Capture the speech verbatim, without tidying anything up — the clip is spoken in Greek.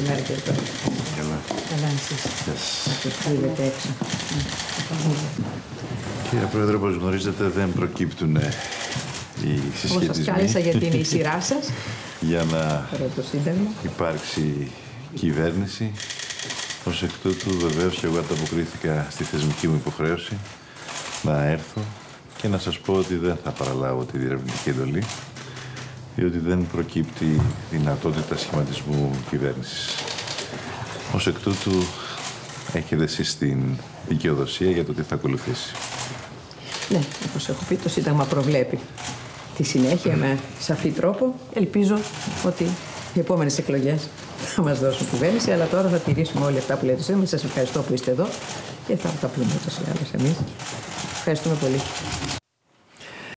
Καλημέρα κύριε Πρόεδρε. Καλά. Καλά εσείς. Κρύβετε έξω. Κύριε Πρόεδρε, όπως γνωρίζετε, δεν προκύπτουν οι συσχετισμοί. Εγώ σας κάλεσα γιατί είναι η σειρά σας. Για να το Σύνταγμα. υπάρξει κυβέρνηση. Ως εκ τούτου, βεβαίως, και εγώ ανταποκρίθηκα στη θεσμική μου υποχρέωση να έρθω και να σας πω ότι δεν θα παραλάβω τη διερευνητική εντολή, διότι δεν προκύπτει δυνατότητα σχηματισμού κυβέρνησης. Ως εκ τούτου, έχετε εσείς την δικαιοδοσία για το τι θα ακολουθήσει. Ναι, όπως έχω πει, το Σύνταγμα προβλέπει τη συνέχεια με σαφή τρόπο. Ελπίζω ότι οι επόμενες εκλογές θα μας δώσουν κυβέρνηση, αλλά τώρα θα τηρήσουμε όλα αυτά που λέτε εσείς. Σας ευχαριστώ που είστε εδώ και θα τα πούμε ούτως ή άλλως εμείς. Ευχαριστούμε πολύ.